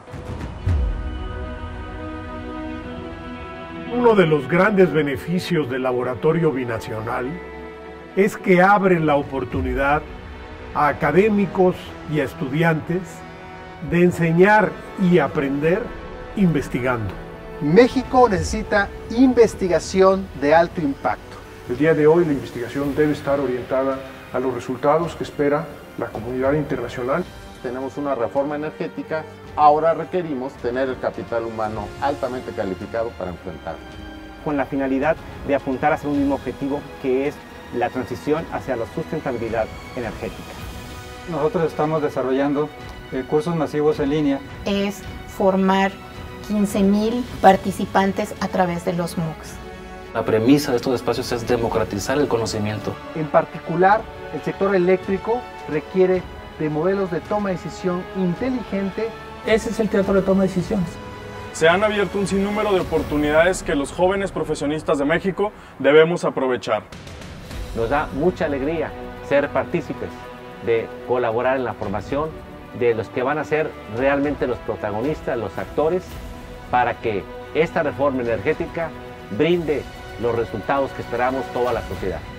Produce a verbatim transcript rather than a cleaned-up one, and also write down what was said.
Uno de los grandes beneficios del laboratorio binacional es que abre la oportunidad a académicos y a estudiantes de enseñar y aprender investigando. México necesita investigación de alto impacto. El día de hoy la investigación debe estar orientada a los resultados que espera la comunidad internacional. Tenemos una reforma energética, ahora requerimos tener el capital humano altamente calificado para enfrentarlo. Con la finalidad de apuntar hacia un mismo objetivo, que es la transición hacia la sustentabilidad energética. Nosotros estamos desarrollando eh, cursos masivos en línea. Es formar quince mil participantes a través de los MOOCs. La premisa de estos espacios es democratizar el conocimiento. En particular, el sector eléctrico requiere de modelos de toma de decisión inteligente. Ese es el teatro de toma de decisiones. Se han abierto un sinnúmero de oportunidades que los jóvenes profesionistas de México debemos aprovechar. Nos da mucha alegría ser partícipes de colaborar en la formación de los que van a ser realmente los protagonistas, los actores, para que esta reforma energética brinde los resultados que esperamos toda la sociedad.